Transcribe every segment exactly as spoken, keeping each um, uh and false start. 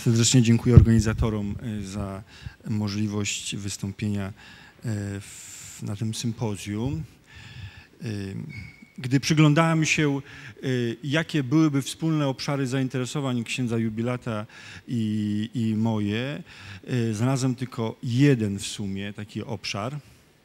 Serdecznie dziękuję organizatorom za możliwość wystąpienia w, na tym sympozjum. Gdy przyglądałem się, jakie byłyby wspólne obszary zainteresowań księdza jubilata i, i moje, znalazłem tylko jeden w sumie taki obszar.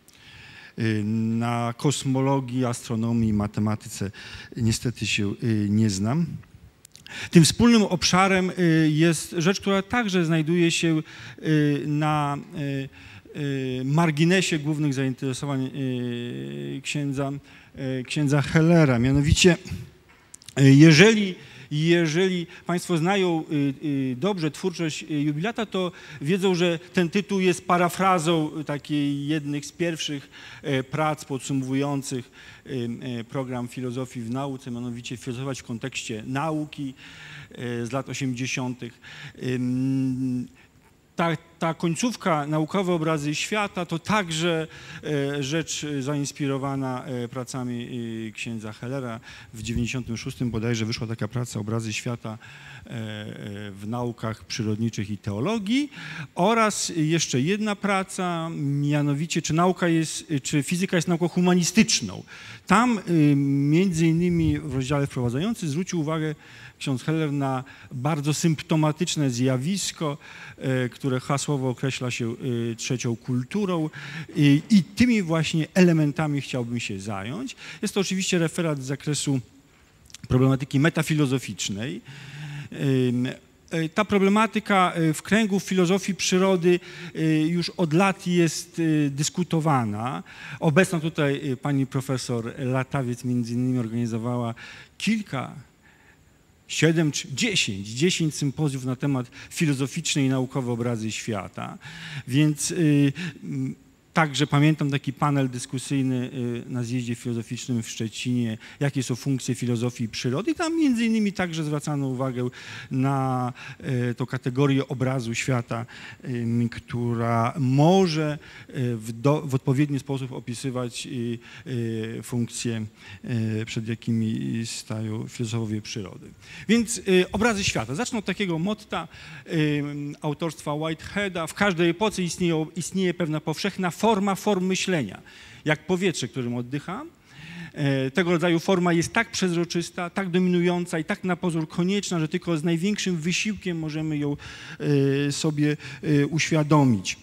Na kosmologii, astronomii, matematyce niestety się nie znam. Tym wspólnym obszarem jest rzecz, która także znajduje się na marginesie głównych zainteresowań księdza, księdza Hellera. Mianowicie, jeżeli, jeżeli Państwo znają dobrze twórczość jubilata, to wiedzą, że ten tytuł jest parafrazą takiej jednych z pierwszych prac podsumowujących program filozofii w nauce, mianowicie filozofować w kontekście nauki z lat osiemdziesiątych. Ta, ta końcówka, naukowe obrazy świata, to także rzecz zainspirowana pracami księdza Hellera. W dziewięćdziesiątym szóstym bodajże wyszła taka praca Obrazy świata w naukach przyrodniczych i teologii oraz jeszcze jedna praca, mianowicie czy nauka jest, czy fizyka jest nauką humanistyczną. Tam między innymi w rozdziale wprowadzającym zwrócił uwagę ksiądz Heller na bardzo symptomatyczne zjawisko, które hasłowo określa się trzecią kulturą i tymi właśnie elementami chciałbym się zająć. Jest to oczywiście referat z zakresu problematyki metafilozoficznej. Ta problematyka w kręgu filozofii przyrody już od lat jest dyskutowana. Obecna tutaj pani profesor Latawiec między innymi organizowała kilka Siedem czy dziesięć, dziesięć sympozjów na temat filozoficznej i naukowe obrazy świata, więc y, także pamiętam taki panel dyskusyjny na zjeździe filozoficznym w Szczecinie, jakie są funkcje filozofii przyrody i tam między innymi także zwracano uwagę na tą kategorię obrazu świata, która może w, do, w odpowiedni sposób opisywać funkcje, przed jakimi stają filozofowie przyrody. Więc obrazy świata. Zacznę od takiego motta autorstwa Whiteheada. W każdej epoce istnieje, istnieje pewna powszechna forma form myślenia, jak powietrze, którym oddycham. Tego rodzaju forma jest tak przezroczysta, tak dominująca i tak na pozór konieczna, że tylko z największym wysiłkiem możemy ją sobie uświadomić.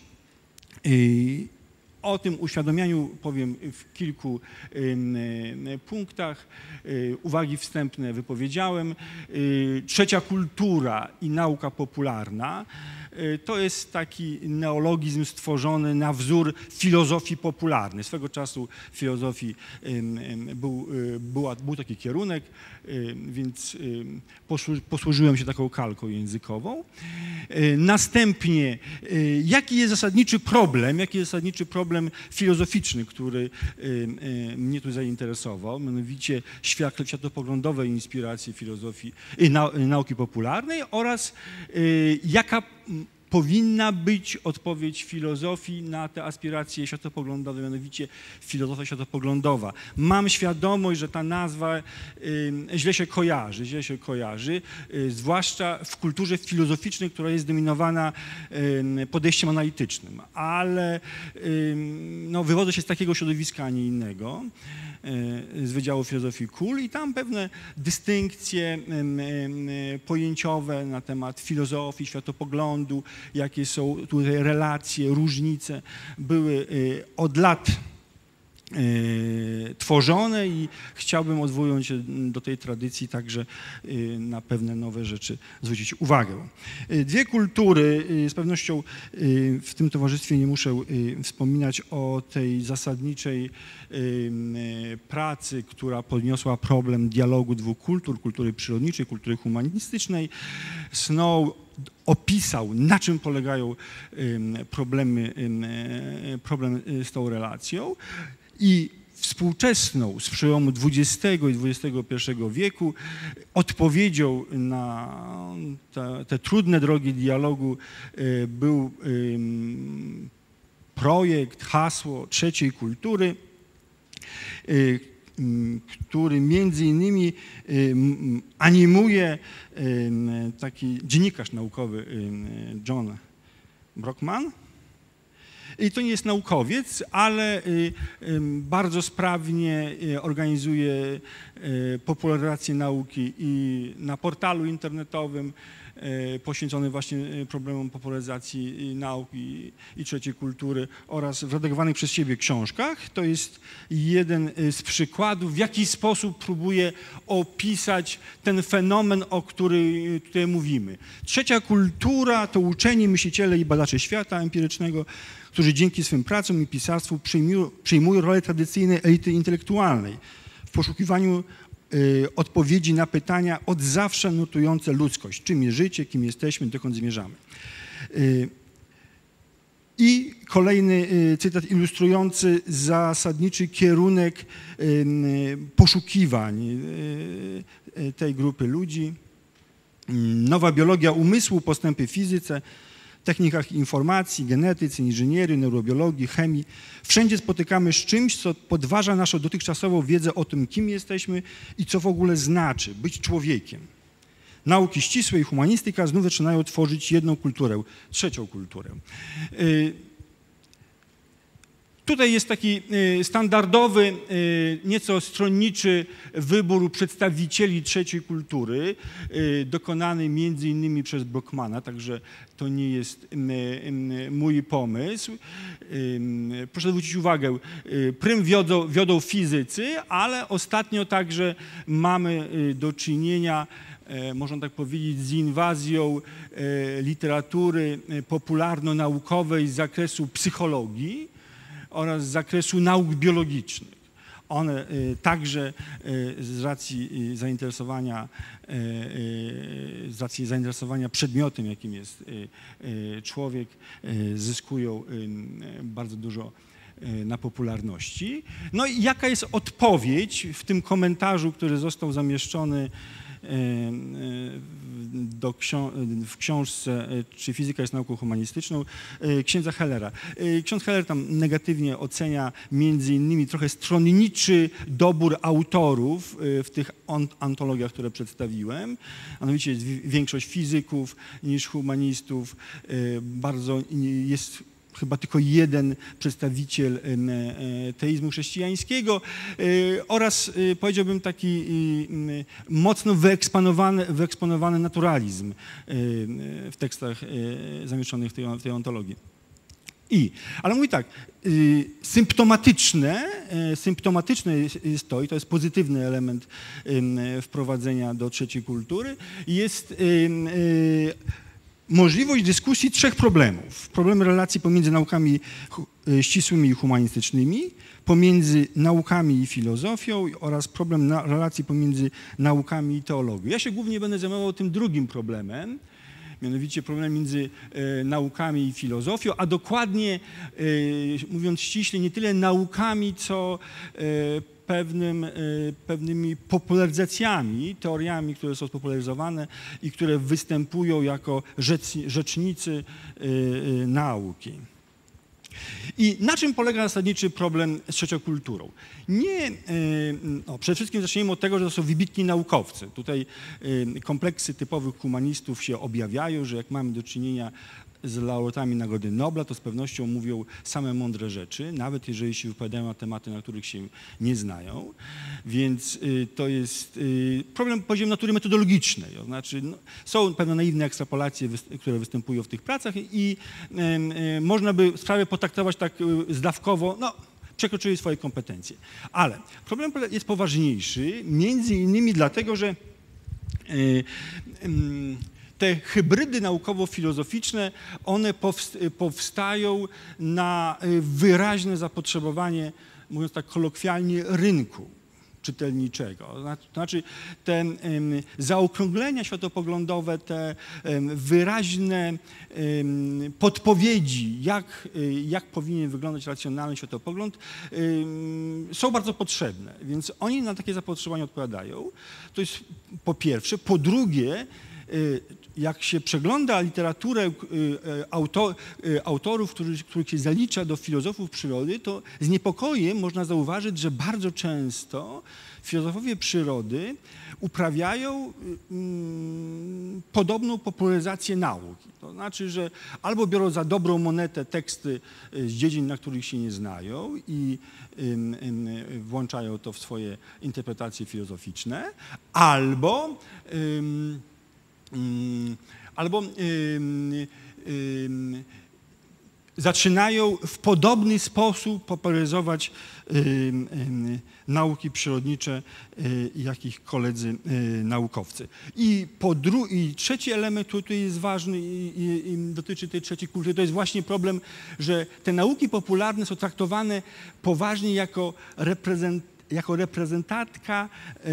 O tym uświadomianiu powiem w kilku punktach. Uwagi wstępne wypowiedziałem. Trzecia kultura i nauka popularna to jest taki neologizm stworzony na wzór filozofii popularnej. Swego czasu w filozofii był, była, był taki kierunek, więc posłużyłem się taką kalką językową. Następnie, jaki jest zasadniczy problem, jaki jest zasadniczy problem filozoficzny, który mnie tu zainteresował, mianowicie światopoglądowe inspiracje filozofii, nauki popularnej oraz jaka powinna być odpowiedź filozofii na te aspiracje światopoglądowe, mianowicie filozofia światopoglądowa. Mam świadomość, że ta nazwa y, źle się kojarzy, źle się kojarzy, y, zwłaszcza w kulturze filozoficznej, która jest dominowana y, podejściem analitycznym, ale y, no, wywodzę się z takiego środowiska, a nie innego, z Wydziału Filozofii K U L i tam pewne dystynkcje pojęciowe na temat filozofii, światopoglądu, jakie są tutaj relacje, różnice, były od lat tworzone i chciałbym, odwołując się do tej tradycji, także na pewne nowe rzeczy zwrócić uwagę. Dwie kultury, z pewnością w tym towarzystwie nie muszę wspominać o tej zasadniczej pracy, która podniosła problem dialogu dwóch kultur, kultury przyrodniczej, kultury humanistycznej. Snow opisał, na czym polegają problemy, problem z tą relacją. I współczesną z przełomu dwudziestego i dwudziestego pierwszego wieku odpowiedzią na te, te trudne drogi dialogu był projekt, hasło trzeciej kultury. który między innymi animuje taki dziennikarz naukowy John Brockman. I to nie jest naukowiec, ale bardzo sprawnie organizuje popularyzację nauki i na portalu internetowym poświęcony właśnie problemom popularyzacji nauki i trzeciej kultury oraz w redagowanych przez siebie książkach. To jest jeden z przykładów, w jaki sposób próbuje opisać ten fenomen, o którym tutaj mówimy. Trzecia kultura to uczeni, myśliciele i badacze świata empirycznego, którzy dzięki swym pracom i pisarstwu przyjmują, przyjmują rolę tradycyjnej elity intelektualnej w poszukiwaniu y, odpowiedzi na pytania od zawsze nurtujące ludzkość. Czym jest życie, kim jesteśmy, dokąd zmierzamy. Y, I kolejny y, cytat ilustrujący zasadniczy kierunek y, y, poszukiwań y, y, tej grupy ludzi. Y, nowa biologia umysłu, postępy w fizyce, technikach informacji, genetyce, inżynierii, neurobiologii, chemii. Wszędzie spotykamy z czymś, co podważa naszą dotychczasową wiedzę o tym, kim jesteśmy i co w ogóle znaczy być człowiekiem. Nauki ścisłe i humanistyka znów zaczynają tworzyć jedną kulturę, trzecią kulturę. Tutaj jest taki standardowy, nieco stronniczy wybór przedstawicieli trzeciej kultury, dokonany między innymi przez Brockmana, także to nie jest mój pomysł. Proszę zwrócić uwagę, prym wiodą, wiodą fizycy, ale ostatnio także mamy do czynienia, można tak powiedzieć, z inwazją literatury popularno-naukowej z zakresu psychologii oraz z zakresu nauk biologicznych. One także z racji zainteresowania, z racji zainteresowania przedmiotem, jakim jest człowiek, zyskują bardzo dużo na popularności. No i jaka jest odpowiedź w tym komentarzu, który został zamieszczony do ksią w książce Czy fizyka jest nauką humanistyczną księdza Hellera. Ksiądz Heller tam negatywnie ocenia między innymi trochę stronniczy dobór autorów w tych antologiach, które przedstawiłem. Mianowicie jest większość fizyków niż humanistów. Bardzo jest chyba tylko jeden przedstawiciel teizmu chrześcijańskiego oraz powiedziałbym taki mocno wyeksponowany, wyeksponowany naturalizm w tekstach zamieszczonych w tej, w tej ontologii. I, ale mówi tak, symptomatyczne, symptomatyczne jest to, i to jest pozytywny element wprowadzenia do trzeciej kultury, jest możliwość dyskusji trzech problemów. Problem relacji pomiędzy naukami ścisłymi i humanistycznymi, pomiędzy naukami i filozofią oraz problem na relacji pomiędzy naukami i teologią. Ja się głównie będę zajmował tym drugim problemem, mianowicie problem między e, naukami i filozofią, a dokładnie, e, mówiąc ściśle, nie tyle naukami, co e, pewnym, e, pewnymi popularyzacjami, teoriami, które są spopularyzowane i które występują jako rzecz, rzecznicy e, e, nauki. I na czym polega zasadniczy problem z trzecią kulturą? Nie, no, przede wszystkim zacznijmy od tego, że to są wybitni naukowcy. Tutaj kompleksy typowych humanistów się objawiają, że jak mamy do czynienia z laureatami Nagrody Nobla, to z pewnością mówią same mądre rzeczy, nawet jeżeli się wypowiadają na tematy, na których się nie znają. Więc to jest problem poziom natury metodologicznej. To znaczy, no, są pewne naiwne ekstrapolacje, które występują w tych pracach i y, można by sprawę potraktować tak zdawkowo, no, przekroczyli swoje kompetencje. Ale problem jest poważniejszy, między innymi dlatego, że y, y, te hybrydy naukowo-filozoficzne, one powstają na wyraźne zapotrzebowanie, mówiąc tak kolokwialnie, rynku czytelniczego. To znaczy te um, zaokrąglenia światopoglądowe, te um, wyraźne um, podpowiedzi, jak, jak powinien wyglądać racjonalny światopogląd, um, są bardzo potrzebne. Więc oni na takie zapotrzebowanie odpowiadają. To jest po pierwsze. Po drugie, jak się przegląda literaturę autor, autorów, których, których się zalicza do filozofów przyrody, to z niepokojem można zauważyć, że bardzo często filozofowie przyrody uprawiają mm, podobną popularyzację nauki. To znaczy, że albo biorą za dobrą monetę teksty z dziedzin, na których się nie znają i ym, ym, włączają to w swoje interpretacje filozoficzne, albo ym, ym, albo ym, ym, zaczynają w podobny sposób popularyzować y, y, nauki przyrodnicze, y, jak ich koledzy y, naukowcy. I, po dru- I trzeci element, który tutaj jest ważny i, i, i dotyczy tej trzeciej kultury, to jest właśnie problem, że te nauki popularne są traktowane poważnie jako reprezent jako reprezentantka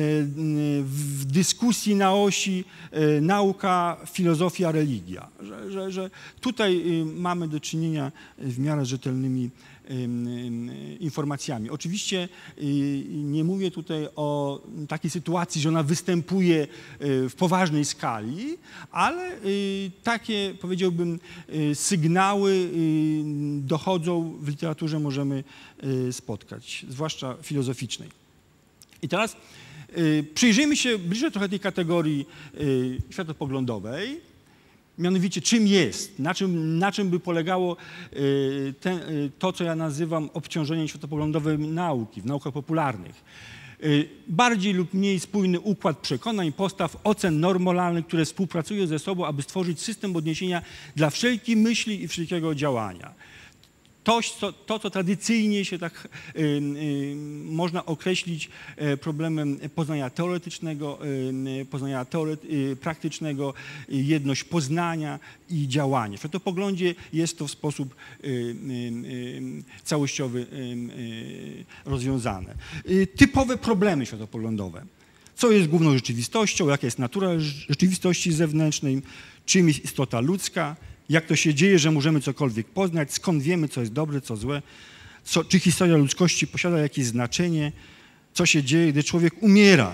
w dyskusji na osi nauka, filozofia, religia. Że, że, że tutaj mamy do czynienia w miarę rzetelnymi informacjami. Oczywiście nie mówię tutaj o takiej sytuacji, że ona występuje w poważnej skali, ale takie, powiedziałbym, sygnały dochodzą, w literaturze możemy spotkać, zwłaszcza filozoficznej. I teraz przyjrzyjmy się bliżej trochę tej kategorii światopoglądowej. Mianowicie, czym jest, na czym, na czym by polegało ten, to, co ja nazywam obciążeniem światopoglądowym nauki, w naukach popularnych. Bardziej lub mniej spójny układ przekonań, postaw, ocen, norm moralnych, które współpracują ze sobą, aby stworzyć system odniesienia dla wszelkiej myśli i wszelkiego działania. To, co, to, co tradycyjnie się tak y, y, można określić y, problemem poznania teoretycznego, y, poznania teoret, y, praktycznego, y, jedność poznania i działania. W światopoglądzie jest to w sposób y, y, y, całościowy y, y, rozwiązane. Y, typowe problemy światopoglądowe. Co jest główną rzeczywistością, jaka jest natura rzeczywistości zewnętrznej, czym jest istota ludzka, jak to się dzieje, że możemy cokolwiek poznać, skąd wiemy, co jest dobre, co złe, co, czy historia ludzkości posiada jakieś znaczenie, co się dzieje, gdy człowiek umiera.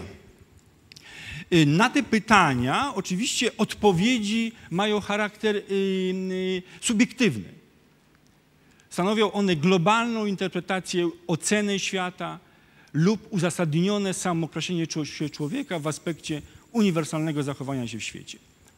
Na te pytania oczywiście odpowiedzi mają charakter y, y, subiektywny. Stanowią one globalną interpretację, ocenę świata lub uzasadnione samookreślenie człowieka w aspekcie uniwersalnego zachowania się w świecie.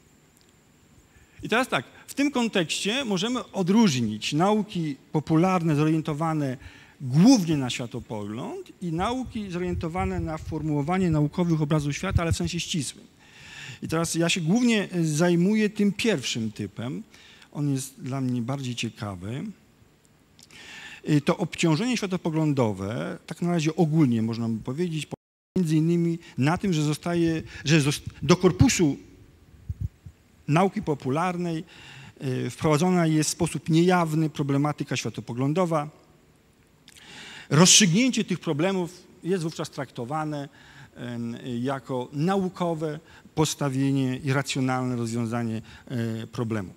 I teraz tak, w tym kontekście możemy odróżnić nauki popularne zorientowane głównie na światopogląd i nauki zorientowane na formułowanie naukowych obrazów świata, ale w sensie ścisłym. I teraz ja się głównie zajmuję tym pierwszym typem. On jest dla mnie bardziej ciekawy. To obciążenie światopoglądowe, tak na razie ogólnie można by powiedzieć, między innymi na tym, że zostaje, że do korpusu nauki popularnej wprowadzona jest w sposób niejawny problematyka światopoglądowa. Rozstrzygnięcie tych problemów jest wówczas traktowane jako naukowe postawienie i racjonalne rozwiązanie problemu.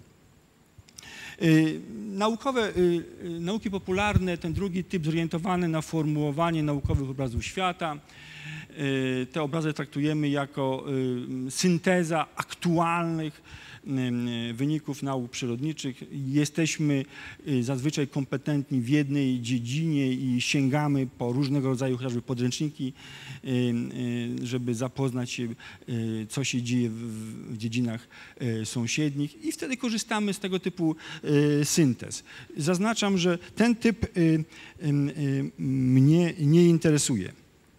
Naukowe, nauki popularne, ten drugi typ zorientowany na formułowanie naukowych obrazów świata. Te obrazy traktujemy jako synteza aktualnych wyników nauk przyrodniczych. Jesteśmy zazwyczaj kompetentni w jednej dziedzinie i sięgamy po różnego rodzaju chociażby podręczniki, żeby zapoznać się, co się dzieje w dziedzinach sąsiednich i wtedy korzystamy z tego typu syntez. Zaznaczam, że ten typ mnie nie interesuje.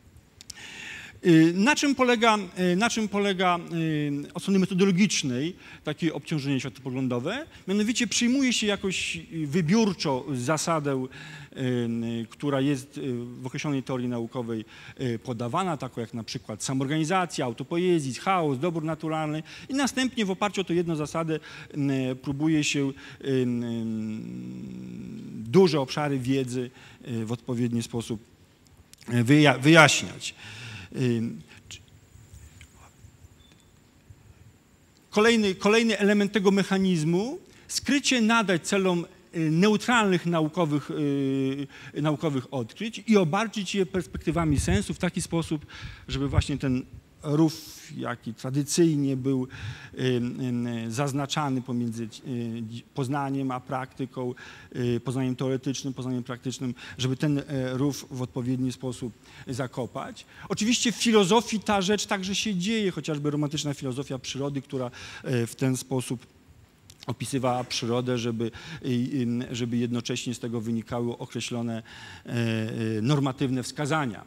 Na czym polega, na czym polega od strony metodologicznej takie obciążenie światopoglądowe? Mianowicie przyjmuje się jakoś wybiórczo zasadę, która jest w określonej teorii naukowej podawana, taką jak na przykład samoorganizacja, autopoiezis, chaos, dobór naturalny i następnie w oparciu o tę jedną zasadę próbuje się duże obszary wiedzy w odpowiedni sposób wyjaśniać. Kolejny, kolejny element tego mechanizmu, skrycie nadać celom neutralnych naukowych, naukowych odkryć i obarczyć je perspektywami sensu w taki sposób, żeby właśnie ten rów, jaki tradycyjnie był zaznaczany pomiędzy poznaniem a praktyką, poznaniem teoretycznym, poznaniem praktycznym, żeby ten rów w odpowiedni sposób zakopać. Oczywiście w filozofii ta rzecz także się dzieje, chociażby romantyczna filozofia przyrody, która w ten sposób opisywała przyrodę, żeby, żeby jednocześnie z tego wynikały określone normatywne wskazania.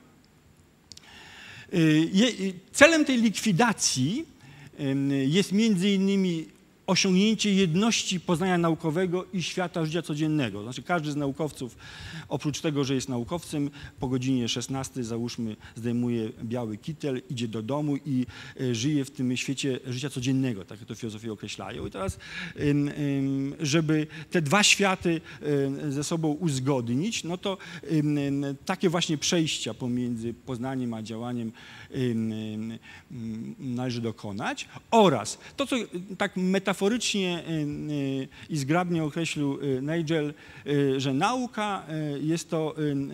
Celem tej likwidacji jest między innymi osiągnięcie jedności poznania naukowego i świata życia codziennego. Znaczy każdy z naukowców, oprócz tego, że jest naukowcem, po godzinie szesnastej, załóżmy, zdejmuje biały kitel, idzie do domu i żyje w tym świecie życia codziennego, tak jak to filozofie określają. I teraz, żeby te dwa światy ze sobą uzgodnić, no to takie właśnie przejścia pomiędzy poznaniem a działaniem należy dokonać. Oraz to, co tak metaforycznie i zgrabnie określił Nagel, że nauka jest to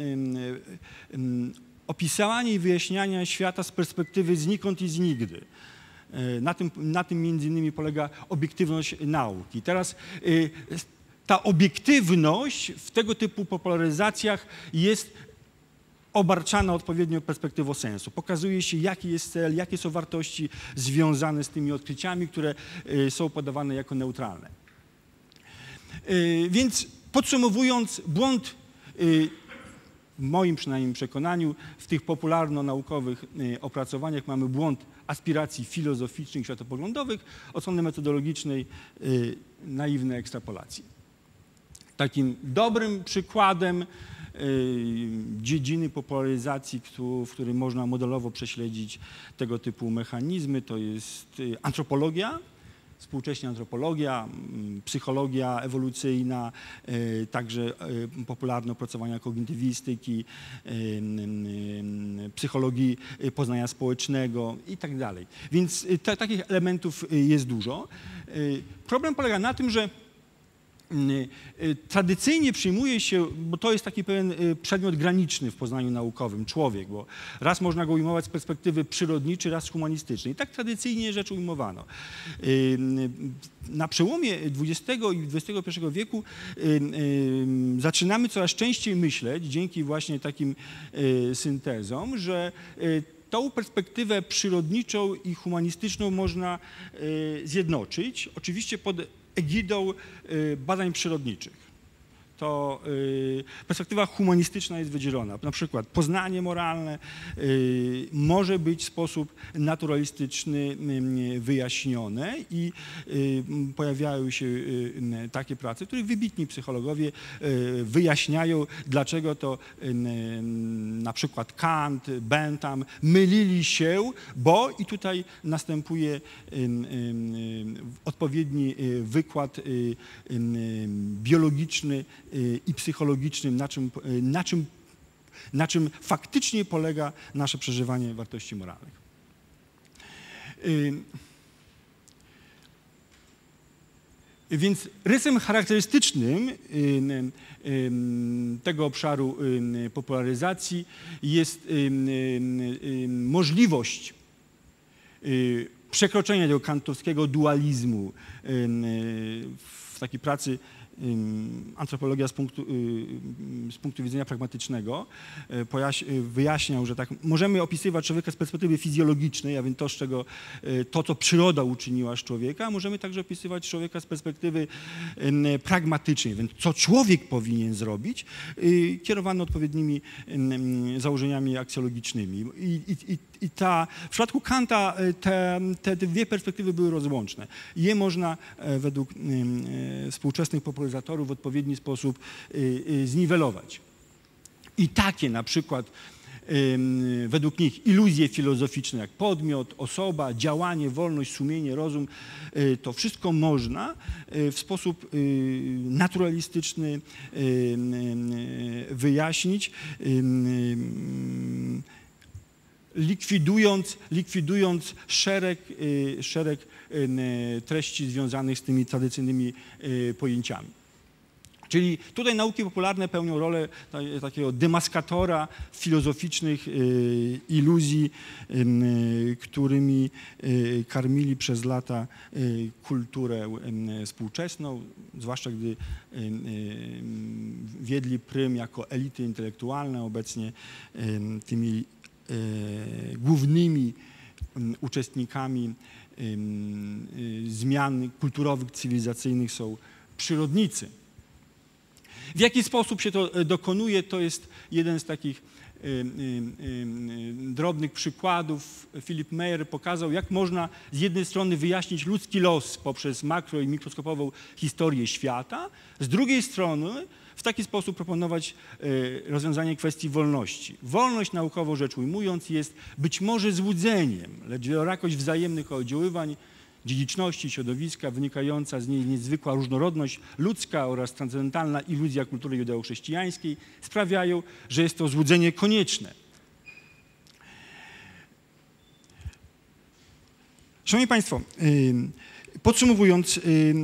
opisywanie i wyjaśnianie świata z perspektywy znikąd i znigdy. Na tym, na tym między innymi polega obiektywność nauki. Teraz ta obiektywność w tego typu popularyzacjach jest obarczana odpowiednio perspektywą sensu. Pokazuje się, jaki jest cel, jakie są wartości związane z tymi odkryciami, które są podawane jako neutralne. Więc podsumowując, błąd, w moim przynajmniej przekonaniu, w tych popularno-naukowych opracowaniach mamy błąd aspiracji filozoficznych, światopoglądowych, od strony metodologicznej naiwne ekstrapolacje. Takim dobrym przykładem dziedziny popularyzacji, w której można modelowo prześledzić tego typu mechanizmy, to jest antropologia, współcześna antropologia, psychologia ewolucyjna, także popularne opracowania kognitywistyki, psychologii poznania społecznego i tak dalej. Więc ta, takich elementów jest dużo. Problem polega na tym, że tradycyjnie przyjmuje się, bo to jest taki pewien przedmiot graniczny w poznaniu naukowym, człowiek, bo raz można go ujmować z perspektywy przyrodniczej, raz humanistycznej. I tak tradycyjnie rzecz ujmowano. Na przełomie dwudziestego i dwudziestego pierwszego wieku zaczynamy coraz częściej myśleć, dzięki właśnie takim syntezom, że tą perspektywę przyrodniczą i humanistyczną można zjednoczyć, oczywiście pod egidą badań przyrodniczych. To perspektywa humanistyczna jest wydzielona. Na przykład poznanie moralne może być w sposób naturalistyczny wyjaśnione i pojawiają się takie prace, w których wybitni psychologowie wyjaśniają, dlaczego to na przykład Kant, Bentham mylili się, bo i tutaj następuje odpowiedni wykład biologiczny i psychologicznym, na czym, na czym, na czym faktycznie polega nasze przeżywanie wartości moralnych. Więc rysem charakterystycznym tego obszaru popularyzacji jest możliwość przekroczenia tego kantowskiego dualizmu w takiej pracy antropologia z punktu, z punktu widzenia pragmatycznego wyjaśniał, że tak możemy opisywać człowieka z perspektywy fizjologicznej, a więc to, z czego, to, co przyroda uczyniła z człowieka, a możemy także opisywać człowieka z perspektywy pragmatycznej, więc co człowiek powinien zrobić, kierowany odpowiednimi założeniami aksjologicznymi. I, i, i ta, w przypadku Kanta te, te dwie perspektywy były rozłączne. Je można według współczesnych popularyzatorów w odpowiedni sposób zniwelować. I takie na przykład według nich iluzje filozoficzne jak podmiot, osoba, działanie, wolność, sumienie, rozum, to wszystko można w sposób naturalistyczny wyjaśnić, likwidując, likwidując szereg, szereg treści związanych z tymi tradycyjnymi pojęciami. Czyli tutaj nauki popularne pełnią rolę takiego demaskatora filozoficznych iluzji, którymi karmili przez lata kulturę współczesną, zwłaszcza gdy wiedli prym jako elity intelektualne, obecnie tymi głównymi uczestnikami zmian kulturowych, cywilizacyjnych są przyrodnicy. W jaki sposób się to dokonuje, to jest jeden z takich y, y, y, drobnych przykładów. Philip Meyer pokazał, jak można z jednej strony wyjaśnić ludzki los poprzez makro- i mikroskopową historię świata, z drugiej strony w taki sposób proponować y, rozwiązanie kwestii wolności. Wolność, naukowo rzecz ujmując, jest być może złudzeniem, lecz wielorakość wzajemnych oddziaływań, dziedziczności środowiska, wynikająca z niej niezwykła różnorodność ludzka oraz transcendentalna iluzja kultury judeo-chrześcijańskiej sprawiają, że jest to złudzenie konieczne. Szanowni Państwo, podsumowując,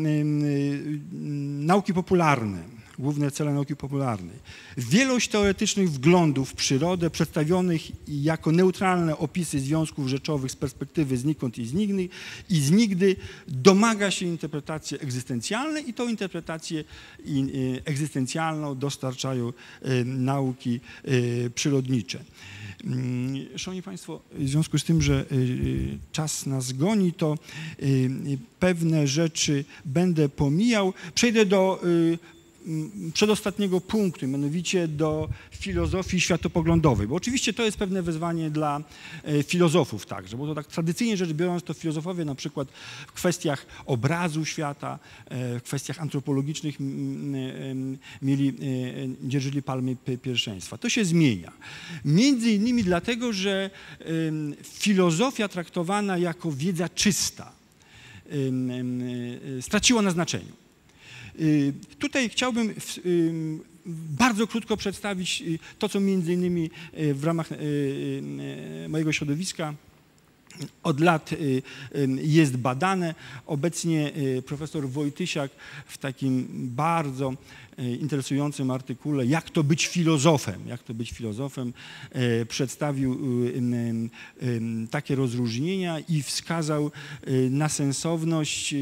nauki popularne, główne cele nauki popularnej. Wielość teoretycznych wglądów w przyrodę przedstawionych jako neutralne opisy związków rzeczowych z perspektywy znikąd i z nigdy, i z nigdy domaga się interpretacji egzystencjalnej i tą interpretację egzystencjalną dostarczają nauki przyrodnicze. Szanowni Państwo, w związku z tym, że czas nas goni, to pewne rzeczy będę pomijał. Przejdę do przedostatniego punktu, mianowicie do filozofii światopoglądowej, bo oczywiście to jest pewne wyzwanie dla filozofów także, bo to tak tradycyjnie rzecz biorąc, to filozofowie na przykład w kwestiach obrazu świata, w kwestiach antropologicznych mieli, dzierżyli palmy pierwszeństwa. To się zmienia. Między innymi dlatego, że filozofia traktowana jako wiedza czysta straciła na znaczeniu. Tutaj chciałbym bardzo krótko przedstawić to, co między innymi w ramach mojego środowiska od lat jest badane. Obecnie profesor Wojtysiak w takim bardzo interesującym artykule "Jak to być filozofem?", jak to być filozofem, przedstawił takie rozróżnienia i wskazał na sensowność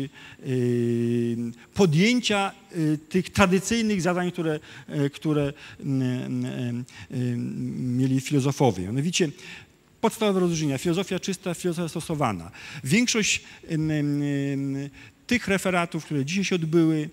podjęcia tych tradycyjnych zadań, które, które mieli filozofowie. Mianowicie podstawowe rozróżnienia: filozofia czysta, filozofia stosowana. Większość tych referatów, które dzisiaj się odbyły,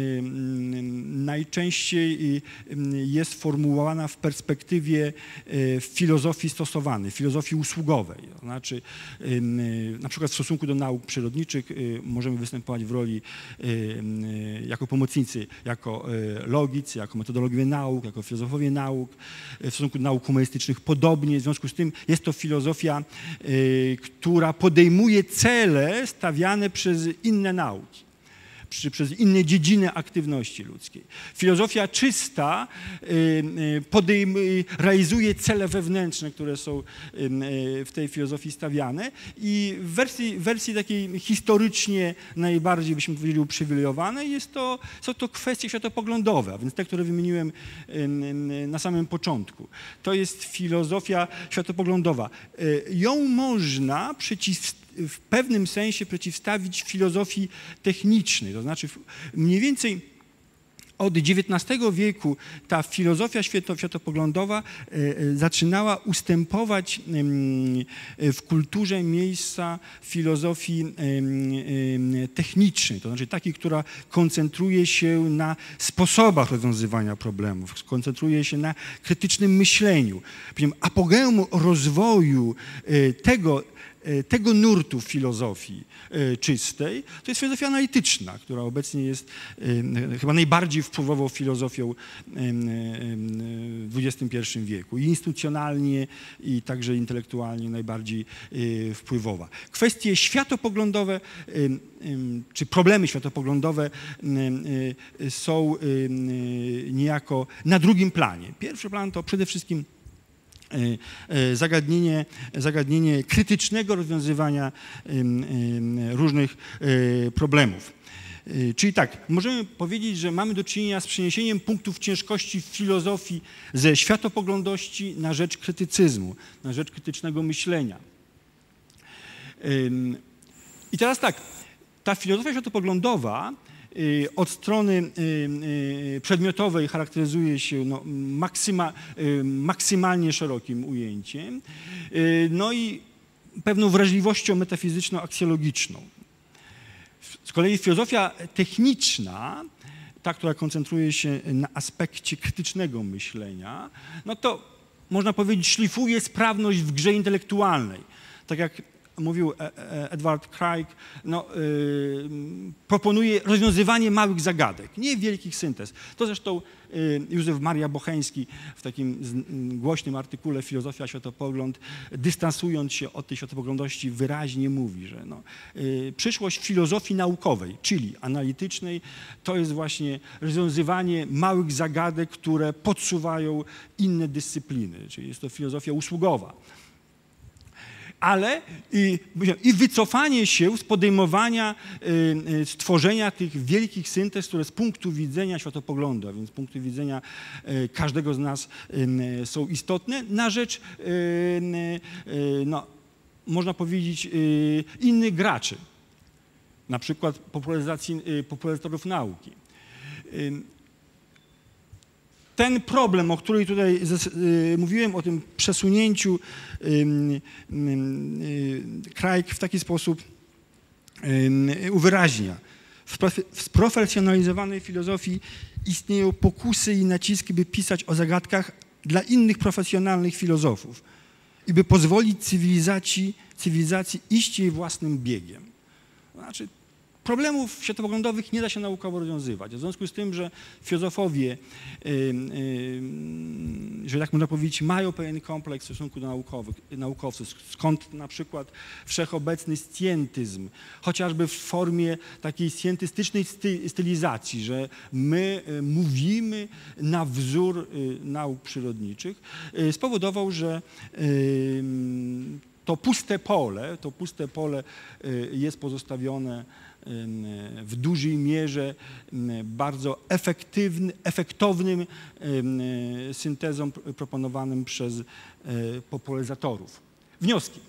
najczęściej jest formułowana w perspektywie filozofii stosowanej, filozofii usługowej. To znaczy, na przykład w stosunku do nauk przyrodniczych możemy występować w roli jako pomocnicy, jako logicy, jako metodologowie nauk, jako filozofowie nauk, w stosunku do nauk humanistycznych podobnie. W związku z tym jest to filozofia, która podejmuje cele stawiane przez inne nauki, czy przez inne dziedziny aktywności ludzkiej. Filozofia czysta podejmuje, realizuje cele wewnętrzne, które są w tej filozofii stawiane, i w wersji, w wersji takiej historycznie najbardziej, byśmy powiedzieli, uprzywilejowanej jest to, są to kwestie światopoglądowe, a więc te, które wymieniłem na samym początku. To jest filozofia światopoglądowa. Ją można przeciwstawić, w pewnym sensie przeciwstawić filozofii technicznej. To znaczy mniej więcej od dziewiętnastego wieku ta filozofia światopoglądowa zaczynała ustępować w kulturze miejsca filozofii technicznej, to znaczy takiej, która koncentruje się na sposobach rozwiązywania problemów, koncentruje się na krytycznym myśleniu. Apogeum rozwoju tego, tego nurtu filozofii czystej to jest filozofia analityczna, która obecnie jest chyba najbardziej wpływową filozofią w dwudziestym pierwszym wieku. I instytucjonalnie, i także intelektualnie najbardziej wpływowa. Kwestie światopoglądowe czy problemy światopoglądowe są niejako na drugim planie. Pierwszy plan to przede wszystkim Zagadnienie, zagadnienie krytycznego rozwiązywania różnych problemów. Czyli tak, możemy powiedzieć, że mamy do czynienia z przeniesieniem punktów ciężkości w filozofii ze światopoglądowości na rzecz krytycyzmu, na rzecz krytycznego myślenia. I teraz tak, ta filozofia światopoglądowa od strony przedmiotowej charakteryzuje się no, maksyma, maksymalnie szerokim ujęciem, no i pewną wrażliwością metafizyczno-aksjologiczną. Z kolei filozofia techniczna, ta, która koncentruje się na aspekcie krytycznego myślenia, no to można powiedzieć szlifuje sprawność w grze intelektualnej. Tak jak mówił Edward Craig, no, yy, proponuje rozwiązywanie małych zagadek, nie wielkich syntez. To zresztą yy, Józef Maria Bocheński w takim z, yy, głośnym artykule Filozofia, światopogląd, dystansując się od tej światopoglądowości, wyraźnie mówi, że no, yy, przyszłość filozofii naukowej, czyli analitycznej, to jest właśnie rozwiązywanie małych zagadek, które podsuwają inne dyscypliny, czyli jest to filozofia usługowa. Ale i, i wycofanie się z podejmowania, y, stworzenia tych wielkich syntez, które z punktu widzenia światopoglądu, a więc z punktu widzenia y, każdego z nas y, są istotne, na rzecz, y, y, no, można powiedzieć, y, innych graczy, na przykład popularyzacji, y, popularyzatorów nauki. Y, Ten problem, o którym tutaj y, mówiłem, o tym przesunięciu, y, y, y, Craig w taki sposób y, uwyraźnia. W, w sprofesjonalizowanej filozofii istnieją pokusy i naciski, by pisać o zagadkach dla innych profesjonalnych filozofów i by pozwolić cywilizacji, cywilizacji iść jej własnym biegiem. Znaczy, problemów światopoglądowych nie da się naukowo rozwiązywać. W związku z tym, że filozofowie, yy, yy, że tak można powiedzieć, mają pewien kompleks w stosunku do naukowych, naukowców, skąd na przykład wszechobecny scjentyzm, chociażby w formie takiej scjentystycznej sty, stylizacji, że my yy, mówimy na wzór yy, nauk przyrodniczych, yy, spowodował, że yy, to puste pole, to puste pole yy, jest pozostawione w dużej mierze bardzo efektywny, efektownym syntezom proponowanym przez popularyzatorów. Wnioski.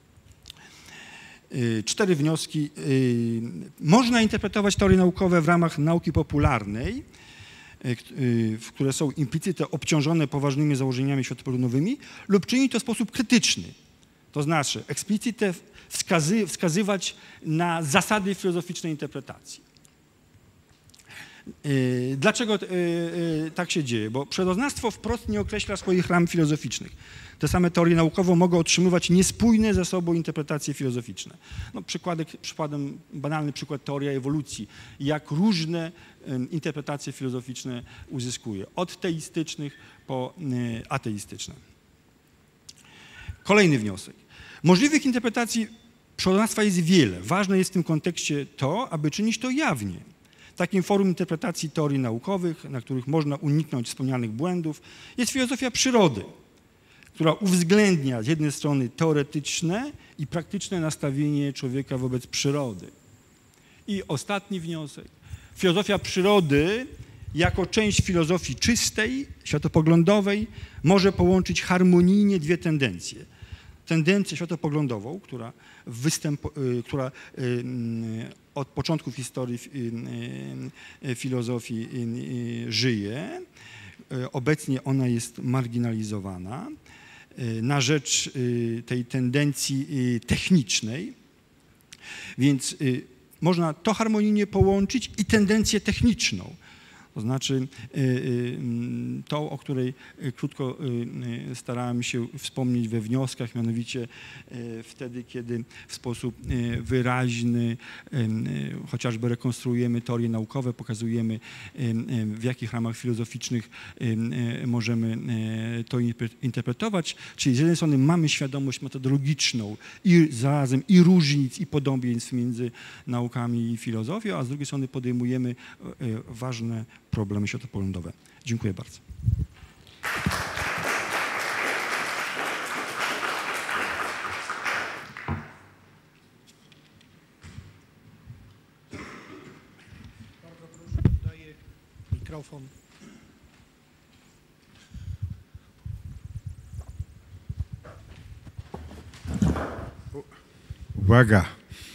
Cztery wnioski. Można interpretować teorie naukowe w ramach nauki popularnej, które są implicyte obciążone poważnymi założeniami światopoglądowymi, lub czynić to w sposób krytyczny. To znaczy eksplicite wskazy, wskazywać na zasady filozoficznej interpretacji. Yy, dlaczego yy, yy, tak się dzieje? Bo przyrodoznawstwo wprost nie określa swoich ram filozoficznych. Te same teorie naukowe mogą otrzymywać niespójne ze sobą interpretacje filozoficzne. No, przykładek, przykładem, banalny przykład teoria ewolucji. Jak różne yy, interpretacje filozoficzne uzyskuje. Od teistycznych po yy, ateistyczne. Kolejny wniosek. Możliwych interpretacji przyrodoznawstwa jest wiele. Ważne jest w tym kontekście to, aby czynić to jawnie. Takim forum interpretacji teorii naukowych, na których można uniknąć wspomnianych błędów, jest filozofia przyrody, która uwzględnia z jednej strony teoretyczne i praktyczne nastawienie człowieka wobec przyrody. I ostatni wniosek. Filozofia przyrody jako część filozofii czystej, światopoglądowej może połączyć harmonijnie dwie tendencje. Tendencję światopoglądową, która, występ, która od początku historii filozofii żyje. Obecnie ona jest marginalizowana na rzecz tej tendencji technicznej, więc można to harmonijnie połączyć i tendencję techniczną. To znaczy tą, o której krótko starałem się wspomnieć we wnioskach, mianowicie wtedy, kiedy w sposób wyraźny chociażby rekonstruujemy teorie naukowe, pokazujemy, w jakich ramach filozoficznych możemy to interpretować. Czyli z jednej strony mamy świadomość metodologiczną i zarazem i różnic, i podobieństw między naukami i filozofią, a z drugiej strony podejmujemy ważne problemy światopoglądowe. Dziękuję bardzo. mikrofon. Uwaga.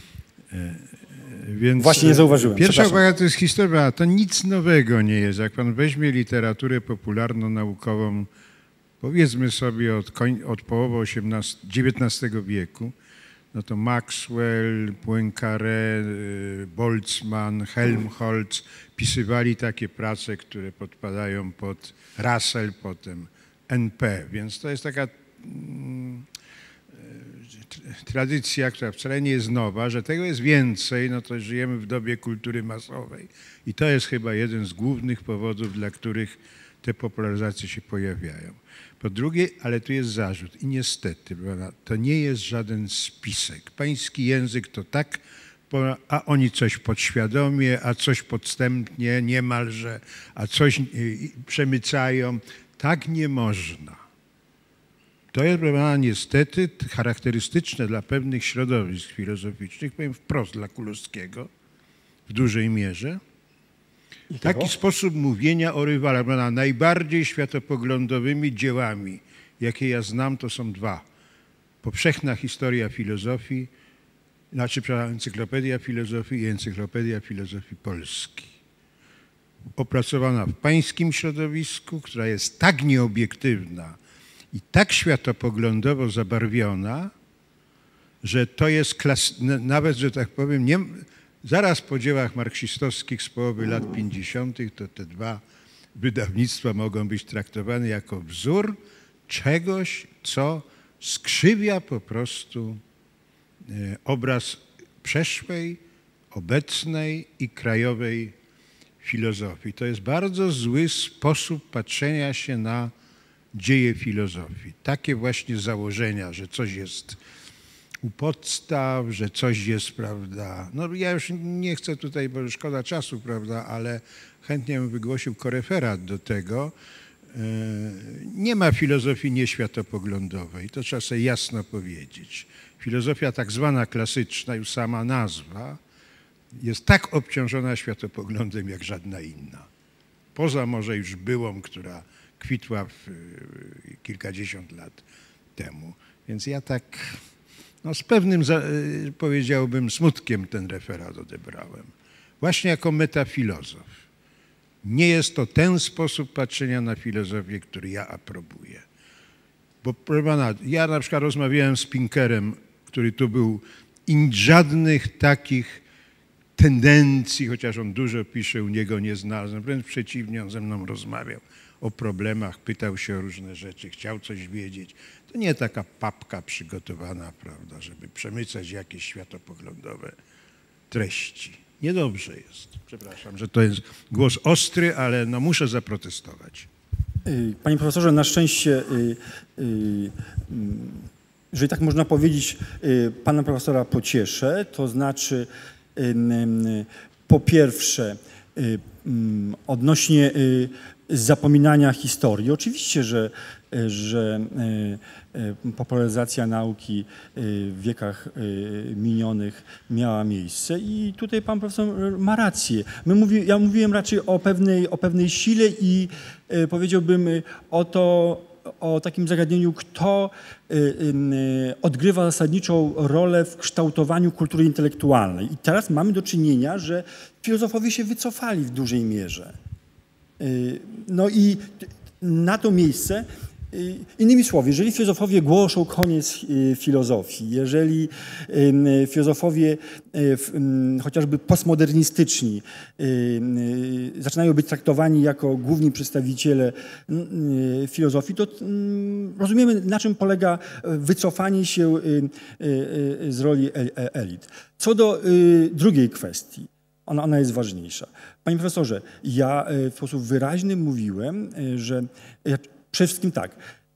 Więc Właśnie nie zauważyłem. Pierwsza uwaga to jest historia, to nic nowego nie jest. Jak pan weźmie literaturę popularno-naukową, powiedzmy sobie od, koń, od połowy dziewiętnastego wieku, no to Maxwell, Poincaré, Boltzmann, Helmholtz pisywali takie prace, które podpadają pod Russell, potem N P. Więc to jest taka mm, tradycja, która wcale nie jest nowa, że tego jest więcej, no to żyjemy w dobie kultury masowej. I to jest chyba jeden z głównych powodów, dla których te popularyzacje się pojawiają. Po drugie, ale tu jest zarzut i niestety, to nie jest żaden spisek. Pański język to tak, a oni coś podświadomie, a coś podstępnie, niemalże, a coś przemycają. Tak nie można. To jest, prawda, niestety charakterystyczne dla pewnych środowisk filozoficznych, powiem wprost dla Kulowskiego w dużej mierze. Taki sposób mówienia o rywalach, prawda, najbardziej światopoglądowymi dziełami, jakie ja znam, to są dwa. Powszechna historia filozofii, znaczy przepraszam, Encyklopedia Filozofii i Encyklopedia Filozofii Polski. Opracowana w pańskim środowisku, która jest tak nieobiektywna i tak światopoglądowo zabarwiona, że to jest klas, nawet, że tak powiem, nie, zaraz po dziełach marksistowskich z połowy lat pięćdziesiątych to te dwa wydawnictwa mogą być traktowane jako wzór czegoś, co skrzywia po prostu obraz przeszłej, obecnej i krajowej filozofii. To jest bardzo zły sposób patrzenia się na dzieje filozofii. Takie właśnie założenia, że coś jest u podstaw, że coś jest, prawda, no ja już nie chcę tutaj, bo szkoda czasu, prawda, ale chętnie bym wygłosił koreferat do tego. Nie ma filozofii nieświatopoglądowej, to trzeba sobie jasno powiedzieć. Filozofia tak zwana klasyczna, już sama nazwa, jest tak obciążona światopoglądem jak żadna inna. Poza może już byłą, która kwitła w kilkadziesiąt lat temu. Więc ja tak no, z pewnym, powiedziałbym, smutkiem ten referat odebrałem. Właśnie jako metafilozof. Nie jest to ten sposób patrzenia na filozofię, który ja aprobuję. Bo proszę pana, ja na przykład rozmawiałem z Pinkerem, który tu był, i żadnych takich tendencji, chociaż on dużo pisze, u niego nie znalazłem. Wręcz przeciwnie, on ze mną rozmawiał o problemach, pytał się o różne rzeczy, chciał coś wiedzieć. To nie taka papka przygotowana, prawda, żeby przemycać jakieś światopoglądowe treści. Niedobrze jest. Przepraszam, że to jest głos ostry, ale no muszę zaprotestować. Panie profesorze, na szczęście, jeżeli tak można powiedzieć, pana profesora pocieszę, to znaczy po pierwsze odnośnie zapominania historii. Oczywiście, że, że popularyzacja nauki w wiekach minionych miała miejsce i tutaj pan profesor ma rację. My mówi, ja mówiłem raczej o pewnej, o pewnej sile i powiedziałbym o to, o takim zagadnieniu, kto odgrywa zasadniczą rolę w kształtowaniu kultury intelektualnej. I teraz mamy do czynienia, że filozofowie się wycofali w dużej mierze. No i na to miejsce, innymi słowy, jeżeli filozofowie głoszą koniec filozofii, jeżeli filozofowie chociażby postmodernistyczni zaczynają być traktowani jako główni przedstawiciele filozofii, to rozumiemy, na czym polega wycofanie się z roli elit. Co do drugiej kwestii, Ona, ona jest ważniejsza. Panie profesorze, ja w sposób wyraźny mówiłem, że ja przede wszystkim tak,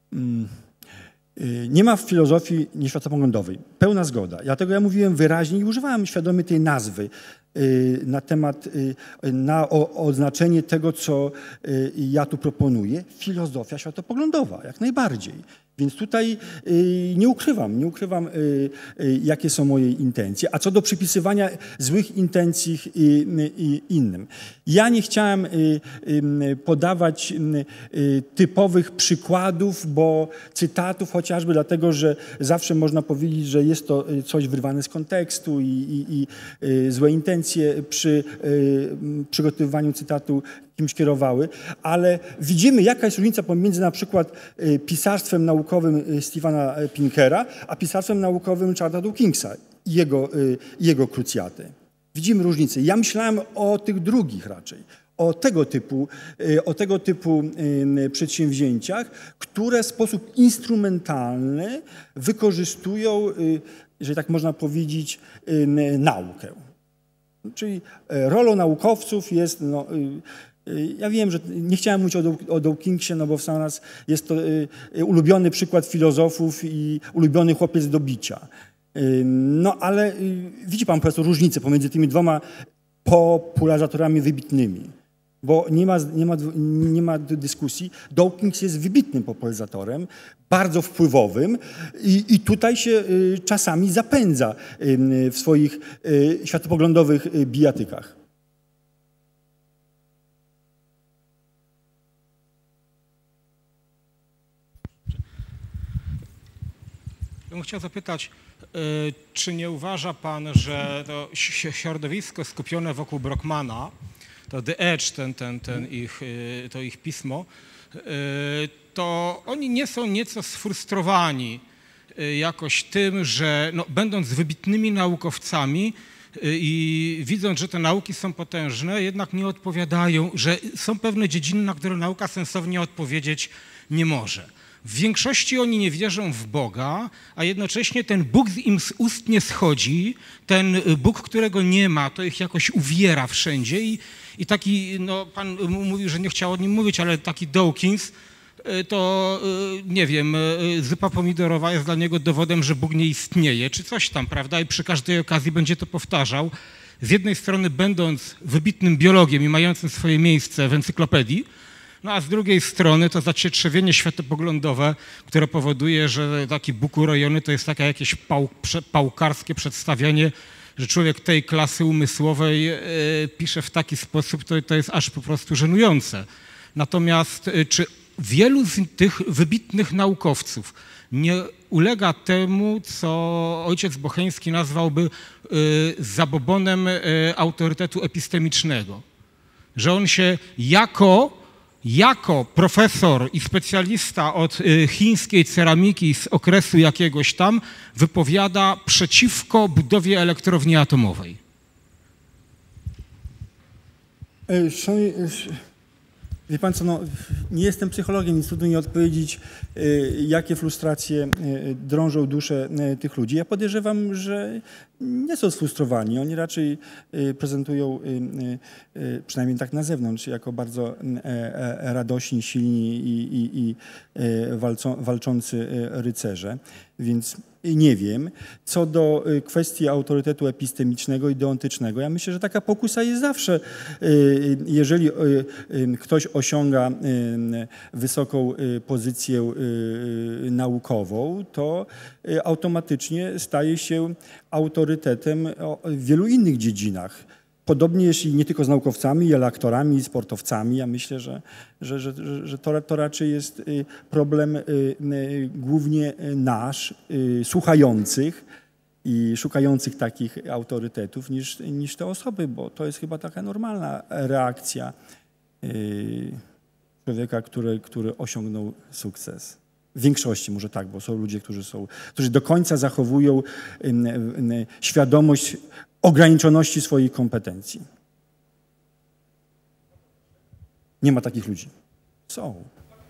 nie ma w filozofii nieświatopoglądowej. Pełna zgoda. Dlatego ja mówiłem wyraźnie i używałem świadomie tej nazwy na temat, na oznaczenie tego, co ja tu proponuję. Filozofia światopoglądowa, jak najbardziej. Więc tutaj nie ukrywam, nie ukrywam, jakie są moje intencje. A co do przypisywania złych intencji innym. Ja nie chciałem podawać typowych przykładów, bo cytatów chociażby, dlatego że zawsze można powiedzieć, że jest to coś wyrwane z kontekstu i, i, i złe intencje przy przygotowywaniu cytatu kimś kierowały, ale widzimy, jaka jest różnica pomiędzy na przykład pisarstwem naukowym Stephena Pinkera, a pisarstwem naukowym Richarda Dawkinsa i jego, jego krucjaty. Widzimy różnicę. Ja myślałem o tych drugich raczej, o tego typu, o tego typu przedsięwzięciach, które w sposób instrumentalny wykorzystują, jeżeli tak można powiedzieć, naukę. Czyli rolą naukowców jest, no, ja wiem, że nie chciałem mówić o Dawkinsie, no bo w sam raz jest to ulubiony przykład filozofów i ulubiony chłopiec do bicia. No ale widzi pan po prostu różnicę pomiędzy tymi dwoma popularyzatorami wybitnymi, bo nie ma, nie ma, nie ma dyskusji. Dawkins jest wybitnym popularyzatorem, bardzo wpływowym i, i tutaj się czasami zapędza w swoich światopoglądowych bijatykach. Ja bym chciał zapytać, czy nie uważa pan, że to środowisko skupione wokół Brockmana, to The Edge, ten, ten, ten ich, to ich pismo, to oni nie są nieco sfrustrowani jakoś tym, że no, będąc wybitnymi naukowcami i widząc, że te nauki są potężne, jednak nie odpowiadają, że są pewne dziedziny, na które nauka sensownie odpowiedzieć nie może. W większości oni nie wierzą w Boga, a jednocześnie ten Bóg im z ust nie schodzi, ten Bóg, którego nie ma, to ich jakoś uwiera wszędzie i, i taki, no pan mówił, że nie chciał o nim mówić, ale taki Dawkins, to nie wiem, zupa pomidorowa jest dla niego dowodem, że Bóg nie istnieje, czy coś tam, prawda? I przy każdej okazji będzie to powtarzał. Z jednej strony będąc wybitnym biologiem i mającym swoje miejsce w encyklopedii, no a z drugiej strony to zacietrzewienie światopoglądowe, które powoduje, że taki Bóg urojony to jest takie jakieś pał, prze, pałkarskie przedstawienie, że człowiek tej klasy umysłowej e, pisze w taki sposób, to, to jest aż po prostu żenujące. Natomiast e, czy wielu z tych wybitnych naukowców nie ulega temu, co ojciec Bocheński nazwałby e, zabobonem e, autorytetu epistemicznego? Że on się jako Jako profesor i specjalista od chińskiej ceramiki z okresu jakiegoś tam wypowiada przeciwko budowie elektrowni atomowej. Wie pan co, no, nie jestem psychologiem, więc trudno mi odpowiedzieć, jakie frustracje drążą duszę tych ludzi. Ja podejrzewam, że nie są sfrustrowani. Oni raczej prezentują, przynajmniej tak na zewnątrz, jako bardzo radośni, silni i, i, i walczą, walczący rycerze. Więc nie wiem. Co do kwestii autorytetu epistemicznego i deontycznego, ja myślę, że taka pokusa jest zawsze. Jeżeli ktoś osiąga wysoką pozycję naukową, to automatycznie staje się autorytetem w wielu innych dziedzinach. Podobnie jeśli nie tylko z naukowcami, ale aktorami i sportowcami. Ja myślę, że, że, że, że to, to raczej jest problem głównie nasz, słuchających i szukających takich autorytetów niż, niż te osoby, bo to jest chyba taka normalna reakcja człowieka, który, który osiągnął sukces. W większości może tak, bo są ludzie, którzy, są, którzy do końca zachowują świadomość ograniczoności swoich kompetencji. Nie ma takich ludzi. Są.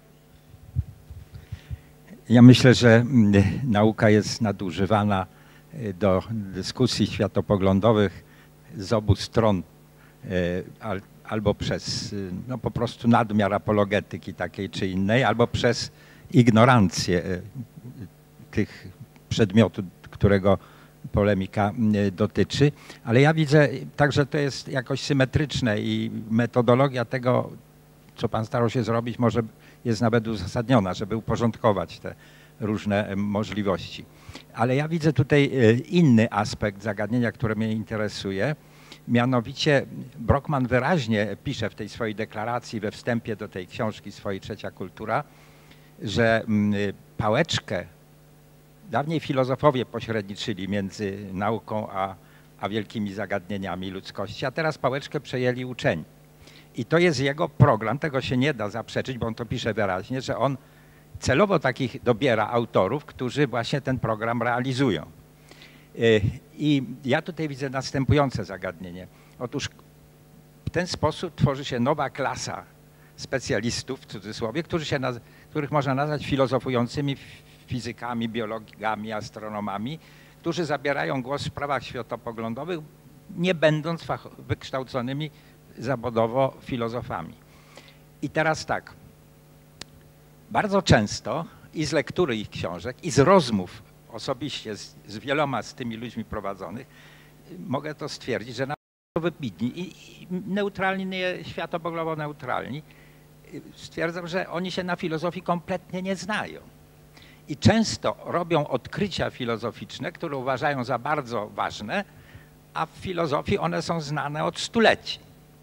Ja myślę, że nauka jest nadużywana do dyskusji światopoglądowych z obu stron, albo przez no, po prostu nadmiar apologetyki takiej czy innej, albo przez ignorancję tych przedmiotów, którego polemika dotyczy, ale ja widzę także, to jest jakoś symetryczne i metodologia tego, co pan starał się zrobić, może jest nawet uzasadniona, żeby uporządkować te różne możliwości. Ale ja widzę tutaj inny aspekt zagadnienia, które mnie interesuje. Mianowicie Brockman wyraźnie pisze w tej swojej deklaracji, we wstępie do tej książki swojej Trzecia kultura, że pałeczkę dawniej filozofowie pośredniczyli między nauką a, a wielkimi zagadnieniami ludzkości, a teraz pałeczkę przejęli uczeni. I to jest jego program, tego się nie da zaprzeczyć, bo on to pisze wyraźnie, że on celowo takich dobiera autorów, którzy właśnie ten program realizują. I ja tutaj widzę następujące zagadnienie. Otóż w ten sposób tworzy się nowa klasa specjalistów, w cudzysłowie, którzy się naz- których można nazwać filozofującymi fizykami, biologami, astronomami, którzy zabierają głos w sprawach światopoglądowych, nie będąc fach- wykształconymi zawodowo filozofami. I teraz tak, bardzo często i z lektury ich książek, i z rozmów osobiście z, z wieloma z tymi ludźmi prowadzonych, mogę to stwierdzić, że naprawdę wybitni i, i neutralni, nie, światopoglądowo neutralni, stwierdzam, że oni się na filozofii kompletnie nie znają. I często robią odkrycia filozoficzne, które uważają za bardzo ważne, a w filozofii one są znane od stuleci.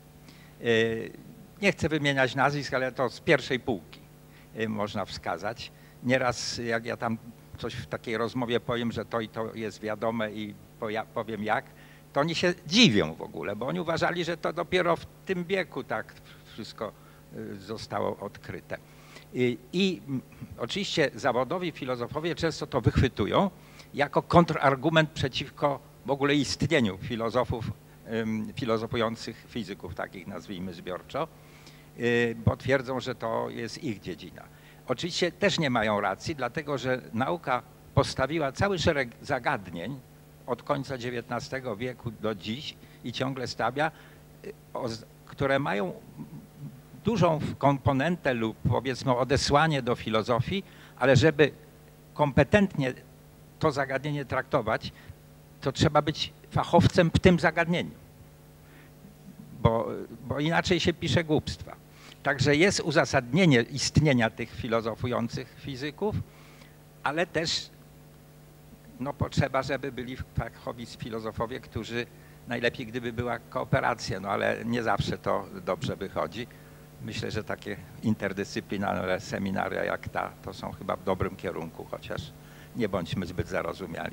Nie chcę wymieniać nazwisk, ale to z pierwszej półki można wskazać. Nieraz jak ja tam coś w takiej rozmowie powiem, że to i to jest wiadome i powiem jak, to oni się dziwią w ogóle, bo oni uważali, że to dopiero w tym wieku tak wszystko zostało odkryte. I, i oczywiście zawodowi filozofowie często to wychwytują jako kontrargument przeciwko w ogóle istnieniu filozofów, filozofujących fizyków, takich nazwijmy zbiorczo, bo twierdzą, że to jest ich dziedzina. Oczywiście też nie mają racji, dlatego że nauka postawiła cały szereg zagadnień od końca dziewiętnastego wieku do dziś i ciągle stawia, które mają dużą komponentę lub powiedzmy odesłanie do filozofii, ale żeby kompetentnie to zagadnienie traktować, to trzeba być fachowcem w tym zagadnieniu, bo, bo inaczej się pisze głupstwa. Także jest uzasadnienie istnienia tych filozofujących fizyków, ale też no, potrzeba, żeby byli fachowi filozofowie, którzy najlepiej gdyby była kooperacja, no ale nie zawsze to dobrze wychodzi. Myślę, że takie interdyscyplinarne seminaria jak ta to są chyba w dobrym kierunku, chociaż nie bądźmy zbyt zarozumiali.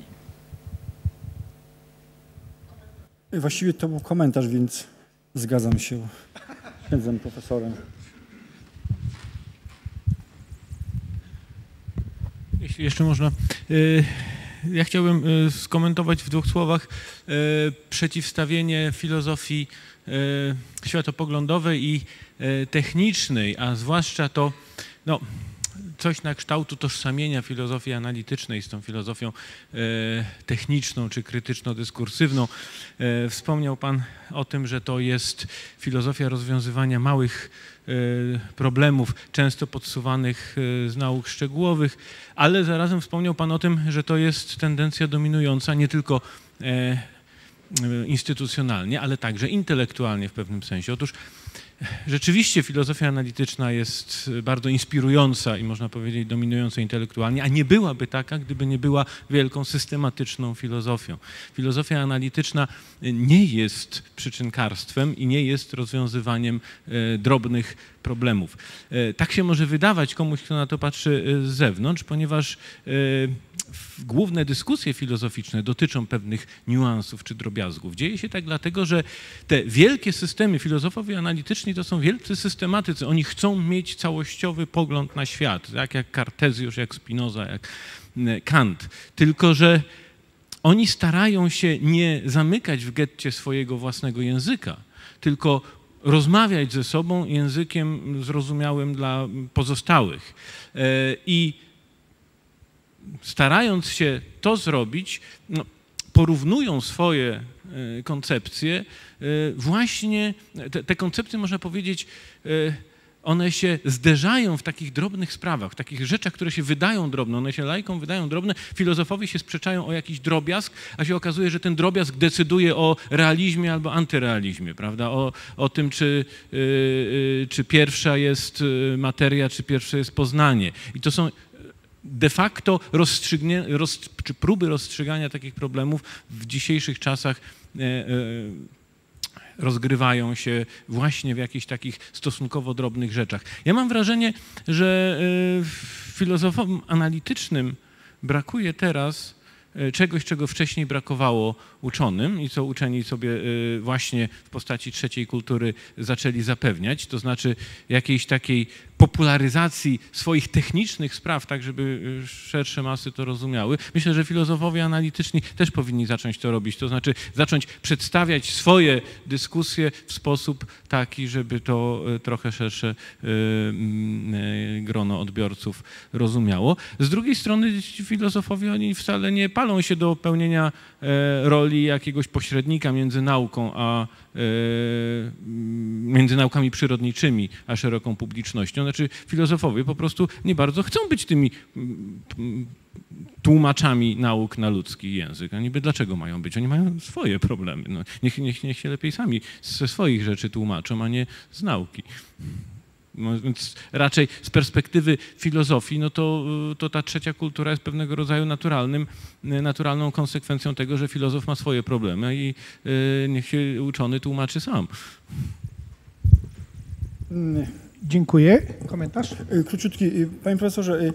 Właściwie to był komentarz, więc zgadzam się z księdzem profesorem. Jeśli jeszcze można, ja chciałbym skomentować w dwóch słowach przeciwstawienie filozofii światopoglądowej i technicznej, a zwłaszcza to no, coś na kształt utożsamienia filozofii analitycznej z tą filozofią techniczną czy krytyczno-dyskursywną. Wspomniał Pan o tym, że to jest filozofia rozwiązywania małych problemów, często podsuwanych z nauk szczegółowych, ale zarazem wspomniał Pan o tym, że to jest tendencja dominująca nie tylko instytucjonalnie, ale także intelektualnie w pewnym sensie. Otóż rzeczywiście filozofia analityczna jest bardzo inspirująca i można powiedzieć dominująca intelektualnie, a nie byłaby taka, gdyby nie była wielką systematyczną filozofią. Filozofia analityczna nie jest przyczynkarstwem i nie jest rozwiązywaniem drobnych problemów. Tak się może wydawać komuś, kto na to patrzy z zewnątrz, ponieważ główne dyskusje filozoficzne dotyczą pewnych niuansów czy drobiazgów. Dzieje się tak dlatego, że te wielkie systemy, filozofowie analityczni to są wielcy systematycy. Oni chcą mieć całościowy pogląd na świat, tak jak Kartezjusz, jak Spinoza, jak Kant. Tylko że oni starają się nie zamykać w getcie swojego własnego języka, tylko rozmawiać ze sobą językiem zrozumiałym dla pozostałych. I starając się to zrobić, no, porównują swoje koncepcje właśnie, te, te koncepcje można powiedzieć, one się zderzają w takich drobnych sprawach, w takich rzeczach, które się wydają drobne, one się laikom wydają drobne, filozofowie się sprzeczają o jakiś drobiazg, a się okazuje, że ten drobiazg decyduje o realizmie albo antyrealizmie, prawda? O, o tym, czy, yy, czy pierwsza jest materia, czy pierwsze jest poznanie. I to są de facto rozstrzygnie, roz, czy próby rozstrzygania takich problemów w dzisiejszych czasach e, e, rozgrywają się właśnie w jakichś takich stosunkowo drobnych rzeczach. Ja mam wrażenie, że filozofom analitycznym brakuje teraz czegoś, czego wcześniej brakowało uczonym i co uczeni sobie właśnie w postaci trzeciej kultury zaczęli zapewniać, to znaczy jakiejś takiej popularyzacji swoich technicznych spraw, tak żeby szersze masy to rozumiały. Myślę, że filozofowie analityczni też powinni zacząć to robić, to znaczy zacząć przedstawiać swoje dyskusje w sposób taki, żeby to trochę szersze grono odbiorców rozumiało. Z drugiej strony filozofowie, oni wcale nie palą się do pełnienia roli jakiegoś pośrednika między nauką a między naukami przyrodniczymi a szeroką publicznością. Znaczy filozofowie po prostu nie bardzo chcą być tymi tłumaczami nauk na ludzki język. A niby dlaczego mają być? Oni mają swoje problemy. No, niech, niech, niech się lepiej sami ze swoich rzeczy tłumaczą, a nie z nauki. No, więc raczej z perspektywy filozofii, no to, to ta trzecia kultura jest pewnego rodzaju naturalnym, naturalną konsekwencją tego, że filozof ma swoje problemy i y, niech się uczony tłumaczy sam. Dziękuję. Komentarz? Króciutki. Panie profesorze,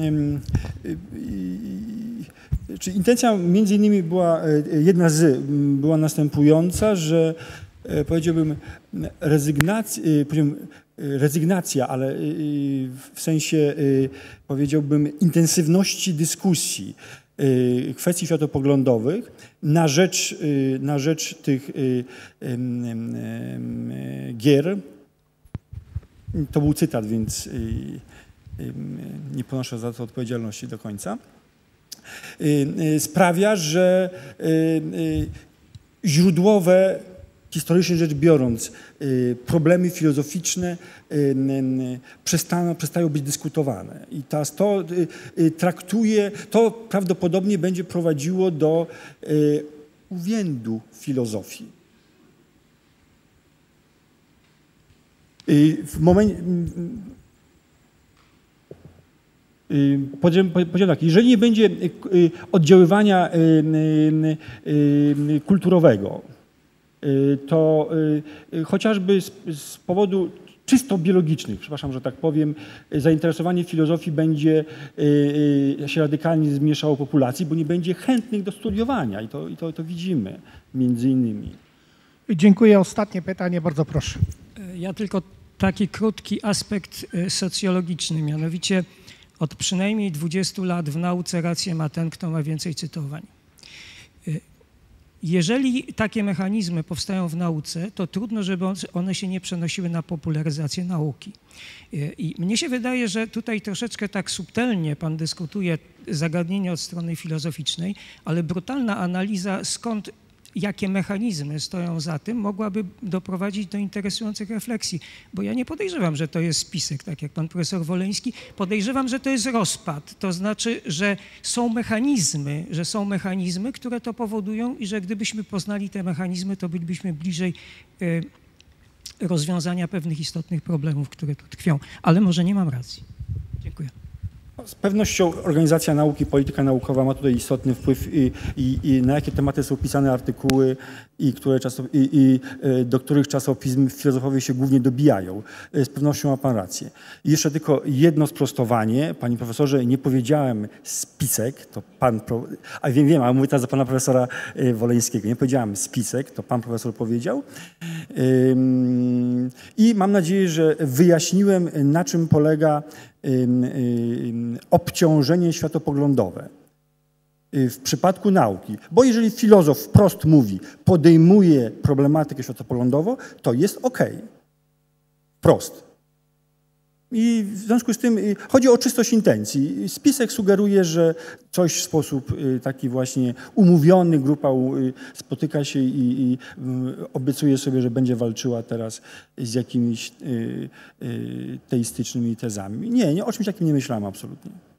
czy intencja między innymi była, jedna z, była następująca, że powiedziałbym rezygnacja, powiedziałbym, rezygnacja, ale w sensie powiedziałbym intensywności dyskusji kwestii światopoglądowych na rzecz, na rzecz tych gier. To był cytat, więc nie ponoszę za to odpowiedzialności do końca. Sprawia, że źródłowe, historycznie rzecz biorąc, problemy filozoficzne przestaną, przestają być dyskutowane. I teraz to traktuje, to prawdopodobnie będzie prowadziło do uwiędu filozofii. W momencie, powiedziałem tak, jeżeli nie będzie oddziaływania kulturowego, to chociażby z, z powodu czysto biologicznych, przepraszam, że tak powiem, zainteresowanie filozofii będzie się radykalnie zmniejszało populacji, bo nie będzie chętnych do studiowania i to, i to, to widzimy między innymi. Dziękuję. Ostatnie pytanie, bardzo proszę. Ja tylko taki krótki aspekt socjologiczny, mianowicie od przynajmniej dwudziestu lat w nauce rację ma ten, kto ma więcej cytowań. Jeżeli takie mechanizmy powstają w nauce, to trudno, żeby one się nie przenosiły na popularyzację nauki. I mnie się wydaje, że tutaj troszeczkę tak subtelnie pan dyskutuje zagadnienie od strony filozoficznej, ale brutalna analiza, skąd jakie mechanizmy stoją za tym, mogłaby doprowadzić do interesujących refleksji. Bo ja nie podejrzewam, że to jest spisek, tak jak pan profesor Woleński. Podejrzewam, że to jest rozpad. To znaczy, że są mechanizmy, że są mechanizmy, które to powodują i że gdybyśmy poznali te mechanizmy, to bylibyśmy bliżej y, rozwiązania pewnych istotnych problemów, które tu tkwią. Ale może nie mam racji. Dziękuję. Z pewnością organizacja nauki, polityka naukowa ma tutaj istotny wpływ i, i, i na jakie tematy są pisane artykuły i, które czasop, i, i do których czasopism filozofowie się głównie dobijają. Z pewnością ma pan rację. I jeszcze tylko jedno sprostowanie. Panie profesorze, nie powiedziałem spisek, to pan, a wiem, wiem, ale mówię teraz za pana profesora Woleńskiego. Nie powiedziałem spisek, to pan profesor powiedział. I mam nadzieję, że wyjaśniłem, na czym polega obciążenie światopoglądowe w przypadku nauki. Bo jeżeli filozof wprost mówi, podejmuje problematykę światopoglądową, to jest ok. Wprost. I w związku z tym chodzi o czystość intencji. Spisek sugeruje, że coś w sposób taki właśnie umówiony, grupa spotyka się i, i obiecuje sobie, że będzie walczyła teraz z jakimiś teistycznymi tezami. Nie, nie, o czymś takim nie myślałem absolutnie.